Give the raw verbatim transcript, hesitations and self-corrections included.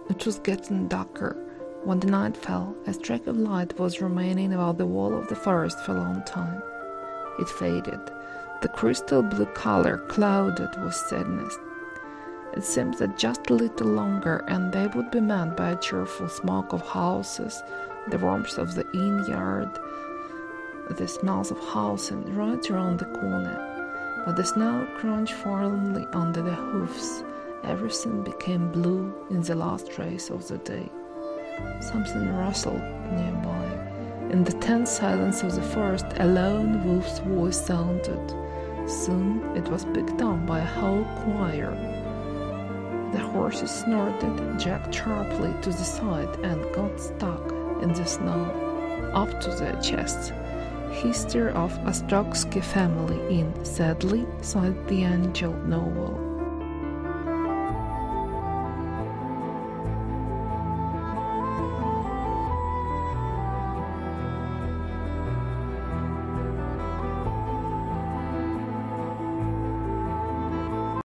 It was getting darker. When the night fell, a streak of light was remaining about the wall of the forest for a long time. It faded. The crystal blue color clouded with sadness. It seemed that just a little longer and they would be met by a cheerful smoke of houses, the warmth of the inn yard, the smells of housing right around the corner. But the snow crunched violently under the hoofs. Everything became blue in the last rays of the day. Something rustled nearby. In the tense silence of the forest, a lone wolf's voice sounded. Soon it was picked up by a whole choir. The horses snorted, jacked sharply to the side, and got stuck in the snow up to their chests. History of Ostrogski family in Sadly, sighed the Angel Novel.